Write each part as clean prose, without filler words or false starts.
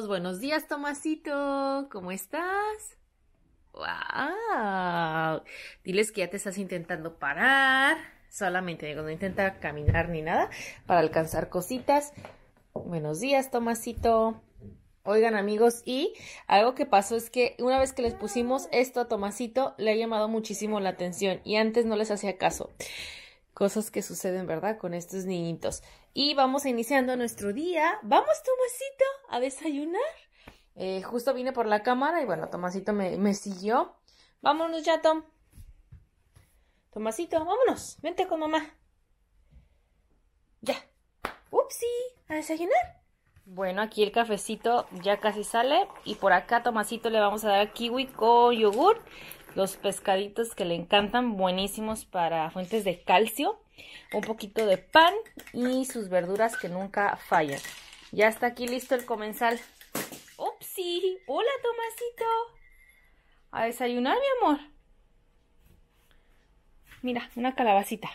buenos días, Tomasito. ¿Cómo estás? ¡Wow! Diles que ya te estás intentando parar. Solamente digo, no intenta caminar ni nada para alcanzar cositas. Buenos días, Tomasito. Oigan, amigos, y algo que pasó es que una vez que les pusimos esto a Tomasito, le ha llamado muchísimo la atención y antes no les hacía caso. Cosas que suceden, ¿verdad? Con estos niñitos. Y vamos iniciando nuestro día. ¡Vamos, Tomasito, a desayunar! Justo vine por la cámara y bueno, Tomasito me siguió. Vámonos ya, Tom. Tomasito, vámonos. Vente con mamá. Ya. ¡Upsi! ¿A desayunar? Bueno, aquí el cafecito ya casi sale. Y por acá, Tomasito, le vamos a dar kiwi con yogur. Los pescaditos que le encantan, buenísimos para fuentes de calcio. Un poquito de pan y sus verduras que nunca fallan. Ya está aquí listo el comensal. ¡Upsi! ¡Hola, Tomasito! A desayunar, mi amor. Mira, una calabacita.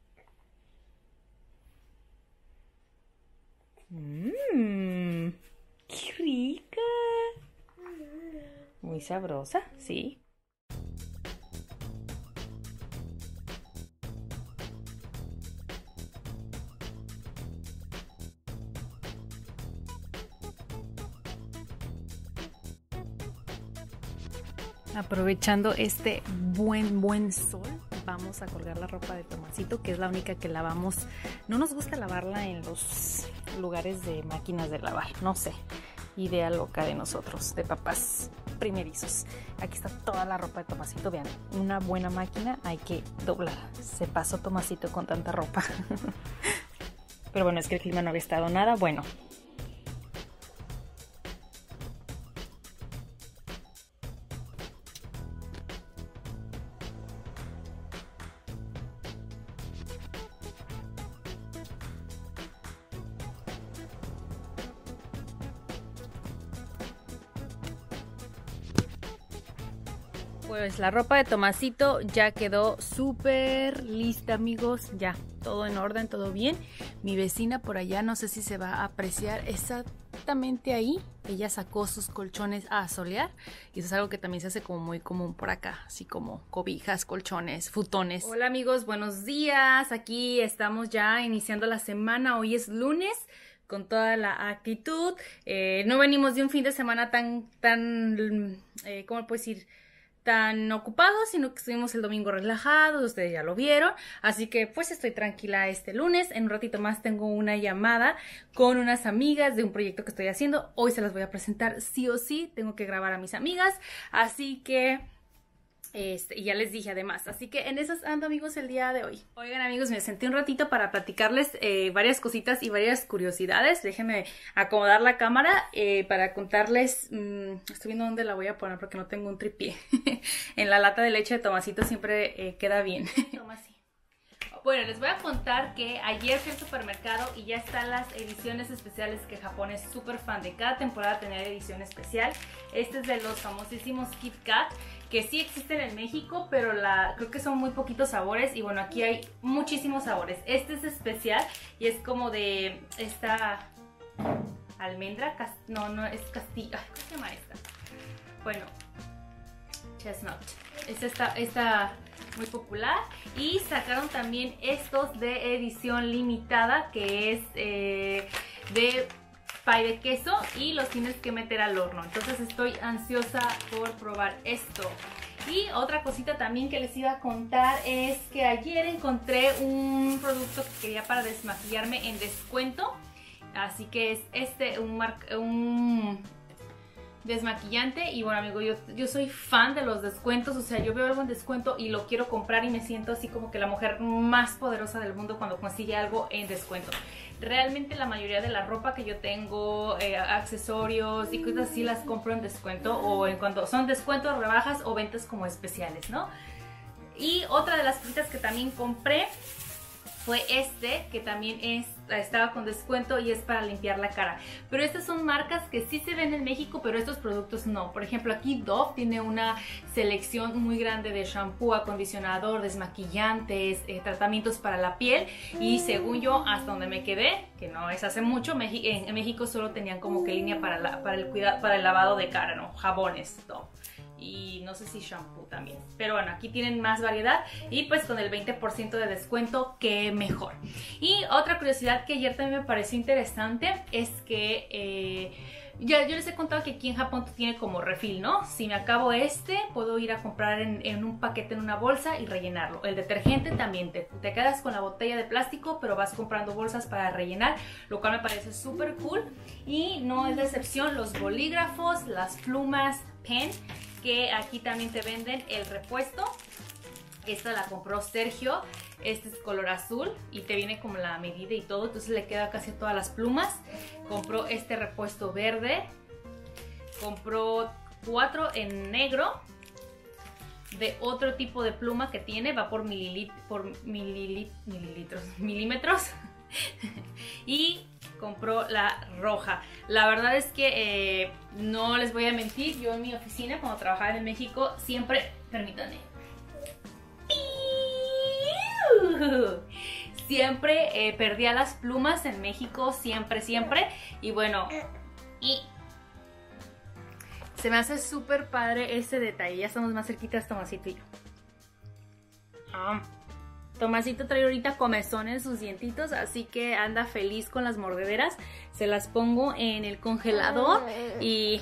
¡Qué rica! Muy sabrosa, sí. Aprovechando este buen sol, vamos a colgar la ropa de Tomasito, que es la única que lavamos. No nos gusta lavarla en los lugares de máquinas de lavar, no sé, idea loca de nosotros, de papás primerizos. Aquí está toda la ropa de Tomasito, vean, una buena máquina hay que doblar. Se pasó Tomasito con tanta ropa. Pero bueno, es que el clima no había estado nada bueno. Pues la ropa de Tomasito ya quedó súper lista, amigos. Ya, todo en orden, todo bien. Mi vecina por allá, no sé si se va a apreciar exactamente ahí. Ella sacó sus colchones a solear. Y eso es algo que también se hace como muy común por acá. Así como cobijas, colchones, futones. Hola, amigos, buenos días. Aquí estamos ya iniciando la semana. Hoy es lunes. Con toda la actitud. No venimos de un fin de semana tan ¿cómo puedo decir? Tan ocupados, sino que estuvimos el domingo relajados, ustedes ya lo vieron, así que pues estoy tranquila este lunes. En un ratito más tengo una llamada con unas amigas de un proyecto que estoy haciendo. Hoy se las voy a presentar sí o sí, tengo que grabar a mis amigas, así que y ya les dije además, así que en esas ando, amigos, el día de hoy. Oigan, amigos, me senté un ratito para platicarles varias cositas y varias curiosidades. Déjenme acomodar la cámara para contarles. Estoy viendo dónde la voy a poner porque no tengo un tripié. En la lata de leche de Tomasito siempre queda bien. Tomasito. Bueno, les voy a contar que ayer fui al supermercado y ya están las ediciones especiales, que Japón es súper fan de cada temporada tener edición especial. Este es de los famosísimos Kit Kat, que sí existen en México, pero creo que son muy poquitos sabores y bueno, aquí hay muchísimos sabores. Este es especial y es como de esta almendra, no es castilla, ¿cómo se llama esta? Bueno, chestnut. Es esta muy popular. Y sacaron también estos de edición limitada, que es de pay de queso y los tienes que meter al horno. Entonces estoy ansiosa por probar esto. Y otra cosita también que les iba a contar es que ayer encontré un producto que quería para desmaquillarme en descuento. Así que es un desmaquillante. Y bueno, amigo, yo soy fan de los descuentos. O sea, yo veo algo en descuento y lo quiero comprar y me siento así como que la mujer más poderosa del mundo cuando consigue algo en descuento. Realmente la mayoría de la ropa que yo tengo, accesorios y cosas así, las compro en descuento o en cuando son descuentos, rebajas o ventas como especiales, ¿no? Y otra de las cositas que también compré fue este, que también estaba con descuento y es para limpiar la cara. Pero estas son marcas que sí se ven en México, pero estos productos no. Por ejemplo, aquí Dove tiene una selección muy grande de shampoo, acondicionador, desmaquillantes, tratamientos para la piel. Y según yo, hasta donde me quedé, que no es hace mucho, en México solo tenían como que línea para el lavado de cara, ¿no? Jabones, Dove. Y no sé si shampoo también, pero bueno, aquí tienen más variedad y pues con el 20% de descuento, que mejor. Y otra curiosidad que ayer también me pareció interesante es que yo les he contado que aquí en Japón tiene como refil, ¿no? Si me acabo puedo ir a comprar en un paquete, en una bolsa y rellenarlo. El detergente también, te quedas con la botella de plástico, pero vas comprando bolsas para rellenar, lo cual me parece súper cool. Y no es la excepción, los bolígrafos, las plumas, pen, que aquí también te venden el repuesto. Esta la compró Sergio, este es color azul y te viene como la medida y todo, entonces le queda casi a todas las plumas. Compró este repuesto verde, compró 4 en negro de otro tipo de pluma que tiene, va por milímetros y compró la roja. La verdad es que no les voy a mentir, yo en mi oficina cuando trabajaba en México siempre, permítanme, siempre perdía las plumas en México, siempre. Y bueno, y se me hace súper padre este detalle. Ya estamos más cerquitas, Tomasito y yo. Tomasito trae ahorita comezón en sus dientitos, así que anda feliz con las mordederas. Se las pongo en el congelador y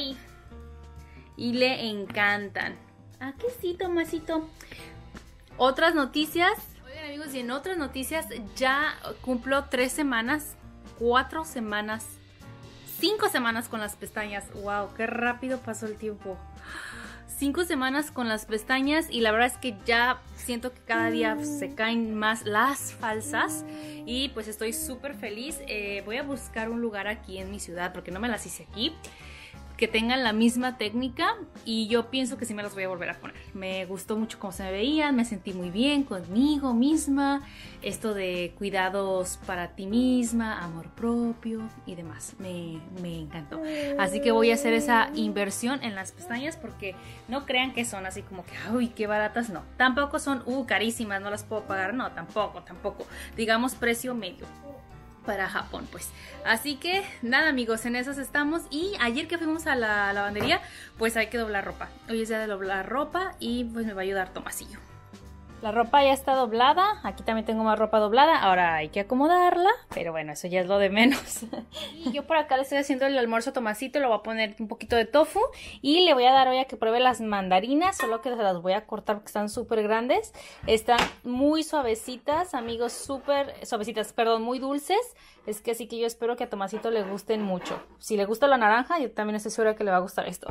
le encantan. ¿Ah, que sí, Tomasito? Otras noticias. Oigan, amigos, y en otras noticias ya cumplo 3 semanas, 4 semanas, 5 semanas con las pestañas. ¡Wow! ¡Qué rápido pasó el tiempo! 5 semanas con las pestañas y la verdad es que ya siento que cada día se caen más las falsas y pues estoy súper feliz. Voy a buscar un lugar aquí en mi ciudad porque no me las hice aquí, que tengan la misma técnica y yo pienso que sí me las voy a volver a poner. Me gustó mucho cómo se me veían, me sentí muy bien conmigo misma, esto de cuidados para ti misma, amor propio y demás, me encantó. Así que voy a hacer esa inversión en las pestañas porque no crean que son así como que, uy, qué baratas, no. Tampoco son, carísimas, no las puedo pagar, no, tampoco. Digamos precio medio para Japón, pues. Así que nada, amigos, en esas estamos. Y ayer que fuimos a la lavandería, pues hay que doblar ropa. Hoy es día de doblar ropa y pues me va a ayudar Tomasillo. La ropa ya está doblada. Aquí también tengo más ropa doblada. Ahora hay que acomodarla, pero bueno, eso ya es lo de menos. Y yo por acá le estoy haciendo el almuerzo a Tomasito. Le voy a poner un poquito de tofu y le voy a dar hoy a que pruebe las mandarinas, solo que se las voy a cortar porque están súper grandes. Están muy suavecitas, amigos, súper suavecitas, perdón, muy dulces. Es que así que yo espero que a Tomasito le gusten mucho. Si le gusta la naranja, yo también estoy segura que le va a gustar esto.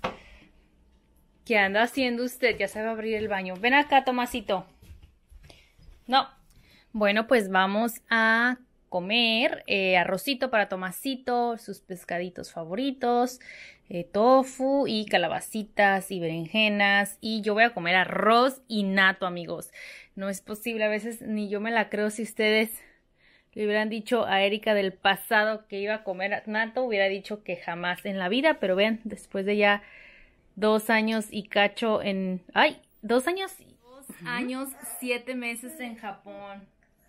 ¿Qué anda haciendo usted? Ya se va a abrir el baño. Ven acá, Tomasito. No. Bueno, pues vamos a comer arrocito para Tomasito, sus pescaditos favoritos, tofu y calabacitas y berenjenas. Y yo voy a comer arroz y nato, amigos. No es posible, a veces ni yo me la creo. Si ustedes le hubieran dicho a Erika del pasado que iba a comer nato, hubiera dicho que jamás en la vida. Pero vean, después de ya 2 años y cacho en... ¡Ay! 2 años... 2 años, 7 meses en Japón.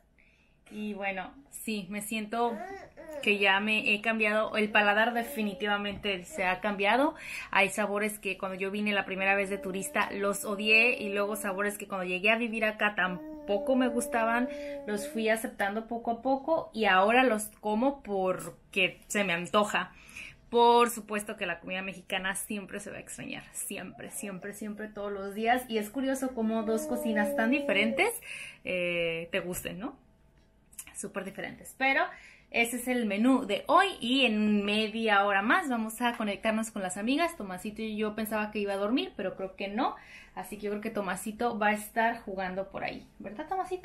Y bueno, sí, me siento que ya me he cambiado. El paladar definitivamente se ha cambiado. Hay sabores que cuando yo vine la primera vez de turista los odié. Y luego sabores que cuando llegué a vivir acá tampoco me gustaban. Los fui aceptando poco a poco. Y ahora los como porque se me antoja. Por supuesto que la comida mexicana siempre se va a extrañar, siempre, todos los días. Y es curioso cómo 2 cocinas tan diferentes te gusten, ¿no? Súper diferentes. Pero ese es el menú de hoy y en media hora más vamos a conectarnos con las amigas. Tomasito y yo pensaba que iba a dormir, pero creo que no. Así que yo creo que Tomasito va a estar jugando por ahí. ¿Verdad, Tomasito?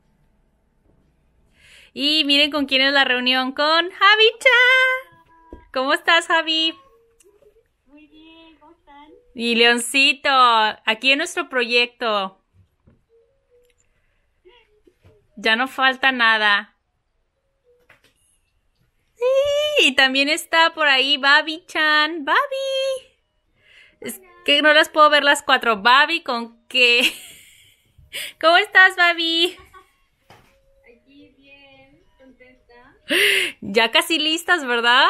Y miren con quién es la reunión, con Javi-chan. ¿Cómo estás, Javi? Muy bien, ¿cómo están? Y Leoncito, aquí en nuestro proyecto. Ya no falta nada. Y también está por ahí Babi-chan. ¡Babi! Es que no las puedo ver las cuatro. Babi, ¿con qué? ¿Cómo estás, Babi? Aquí bien, contenta. Ya casi listas, ¿verdad?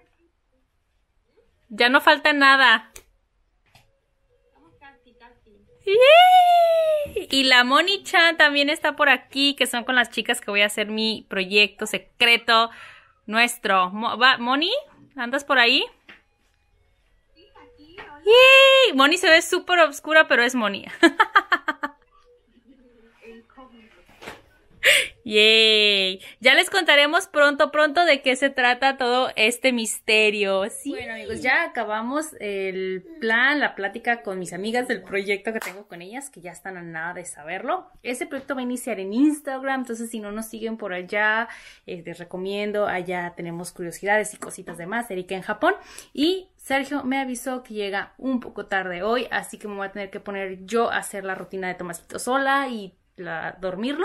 Ya no falta nada. Estamos casi, casi. ¡Yay! Y la Moni-chan también está por aquí, que son con las chicas que voy a hacer mi proyecto secreto nuestro. Moni, ¿andas por ahí? Sí, aquí, hola. ¡Yay! Moni se ve súper oscura, pero es Moni. Incógnito. ¡Yay! Ya les contaremos pronto de qué se trata todo este misterio. Sí. Bueno, amigos, ya acabamos el plan, la plática con mis amigas del proyecto que tengo con ellas, que ya están a nada de saberlo. Este proyecto va a iniciar en Instagram, entonces si no nos siguen por allá, les recomiendo. Allá tenemos curiosidades y cositas demás. Erika en Japón. Y Sergio me avisó que llega un poco tarde hoy, así que me voy a tener que poner yo a hacer la rutina de Tomasito sola y dormirlo.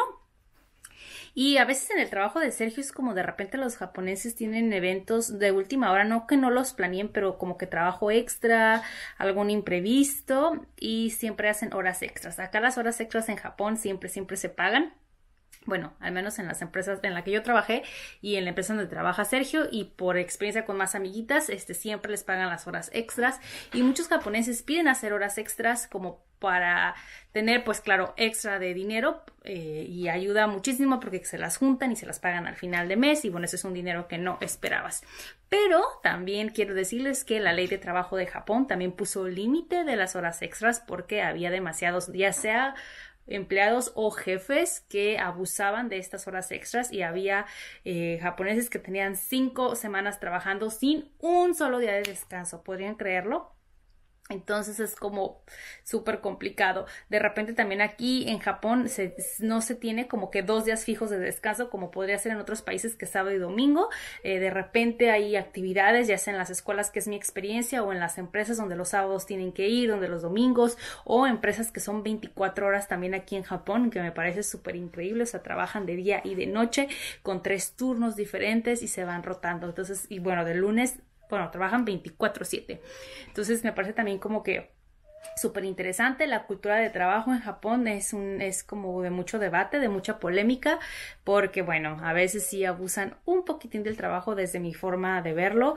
Y a veces en el trabajo de Sergio es como de repente los japoneses tienen eventos de última hora, no que no los planeen, pero como que trabajo extra, algún imprevisto y siempre hacen horas extras. Acá las horas extras en Japón siempre se pagan. Bueno, al menos en las empresas en la que yo trabajé y en la empresa donde trabaja Sergio, y por experiencia con más amiguitas, siempre les pagan las horas extras, y muchos japoneses piden hacer horas extras como para tener, pues claro, extra de dinero, y ayuda muchísimo porque se las juntan y se las pagan al final de mes, y bueno, ese es un dinero que no esperabas. Pero también quiero decirles que la ley de trabajo de Japón también puso límite de las horas extras porque había demasiados, ya sea empleados o jefes que abusaban de estas horas extras, y había japoneses que tenían 5 semanas trabajando sin un solo día de descanso. ¿Podrían creerlo? Entonces es como súper complicado. De repente también aquí en Japón no se tiene como que 2 días fijos de descanso como podría ser en otros países, que sábado y domingo. De repente hay actividades, ya sea en las escuelas, que es mi experiencia, o en las empresas donde los sábados tienen que ir, donde los domingos, o empresas que son 24 horas también aquí en Japón, que me parece súper increíble. O sea, trabajan de día y de noche con 3 turnos diferentes y se van rotando. Entonces, y bueno, de lunes, bueno, trabajan 24/7. Entonces me parece también como que súper interesante. La cultura de trabajo en Japón es como de mucho debate, de mucha polémica, porque bueno, a veces sí abusan un poquitín del trabajo desde mi forma de verlo,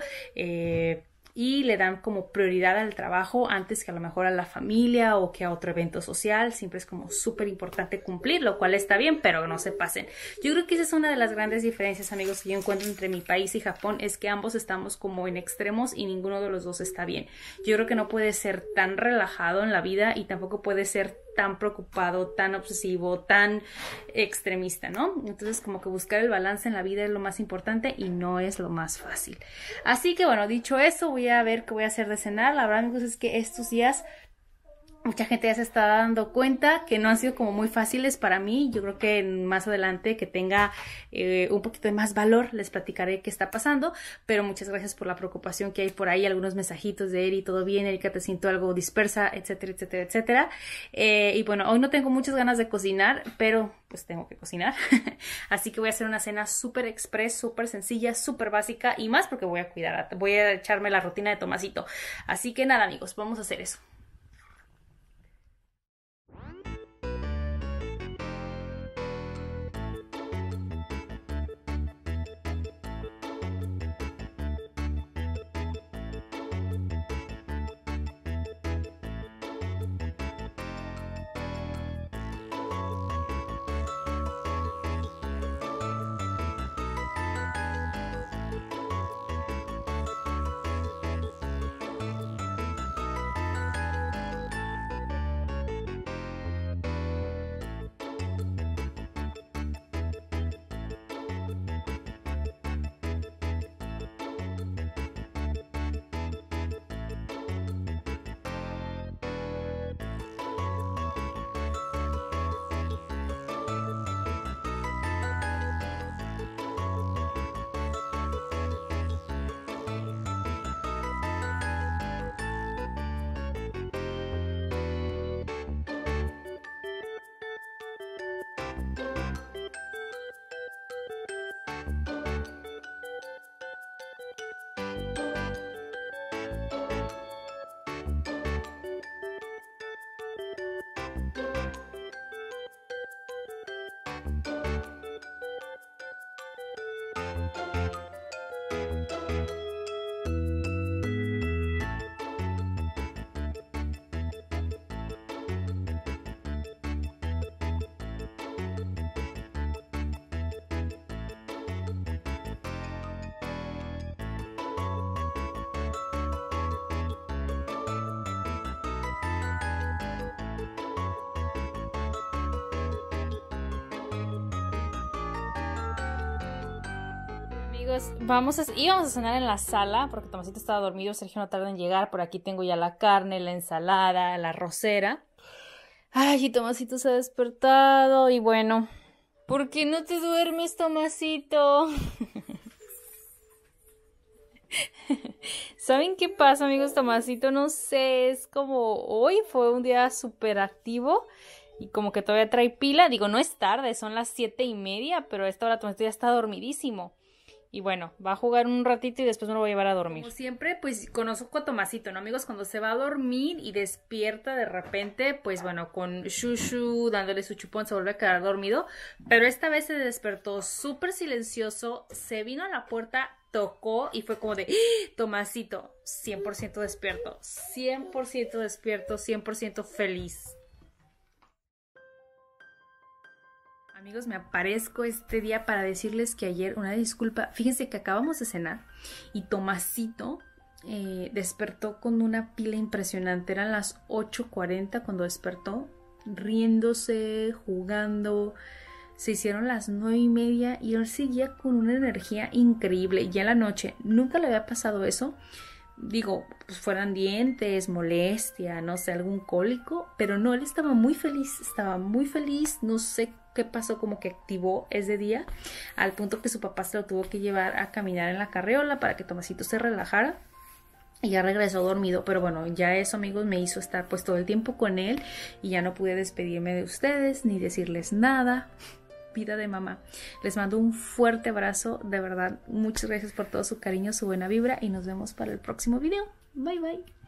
y le dan como prioridad al trabajo antes que a lo mejor a la familia o que a otro evento social. Siempre es como súper importante cumplir, lo cual está bien, pero no se pasen. Yo creo que esa es una de las grandes diferencias, amigos, que yo encuentro entre mi país y Japón, es que ambos estamos como en extremos y ninguno de los dos está bien. Yo creo que no puedes ser tan relajado en la vida y tampoco puedes ser tan preocupado, tan obsesivo, tan extremista, ¿no? Entonces como que buscar el balance en la vida es lo más importante y no es lo más fácil. Así que bueno, dicho eso, voy a ver qué voy a hacer de cenar. La verdad, amigos, es que estos días mucha gente ya se está dando cuenta que no han sido como muy fáciles para mí. Yo creo que más adelante, que tenga un poquito de más valor, les platicaré qué está pasando. Pero muchas gracias por la preocupación que hay por ahí. Algunos mensajitos de Eri, todo bien, Erika, te siento algo dispersa, etcétera, etcétera, etcétera. Y bueno, hoy no tengo muchas ganas de cocinar, pero pues tengo que cocinar. Así que voy a hacer una cena súper express, súper sencilla, súper básica, y más porque voy a echarme la rutina de Tomasito. Así que nada, amigos, vamos a hacer eso. amigos, íbamos a cenar en la sala porque Tomasito estaba dormido, Sergio no tarda en llegar. Por aquí tengo ya la carne, la ensalada, la arrocera. Ay, y Tomasito se ha despertado y bueno, ¿por qué no te duermes, Tomasito? ¿Saben qué pasa, amigos? Tomasito, no sé, es como hoy fue un día súper activo y como que todavía trae pila. Digo, no es tarde, son las 7:30, pero a esta hora Tomasito ya está dormidísimo. Y bueno, va a jugar un ratito y después me lo voy a llevar a dormir. Como siempre, pues conozco a Tomasito, ¿no, amigos? Cuando se va a dormir y despierta de repente, pues bueno, con Shushu dándole su chupón se vuelve a quedar dormido. Pero esta vez se despertó súper silencioso, se vino a la puerta, tocó y fue como de ¡Ah! Tomasito, 100% despierto, 100% despierto, 100% feliz. Amigos, me aparezco este día para decirles que ayer, una disculpa, fíjense que acabamos de cenar y Tomasito despertó con una pila impresionante, eran las 8:40 cuando despertó, riéndose, jugando, se hicieron las 9:30 y él seguía con una energía increíble. Ya en la noche, nunca le había pasado eso. Digo, pues fueran dientes, molestia, no sé, algún cólico, pero no, él estaba muy feliz, no sé qué pasó, como que activó ese día, al punto que su papá se lo tuvo que llevar a caminar en la carriola para que Tomasito se relajara. Y ya regresó dormido, pero bueno, ya eso, amigos, me hizo estar pues todo el tiempo con él y ya no pude despedirme de ustedes ni decirles nada. Vida de mamá. Les mando un fuerte abrazo, de verdad, muchas gracias por todo su cariño, su buena vibra y nos vemos para el próximo video. Bye bye.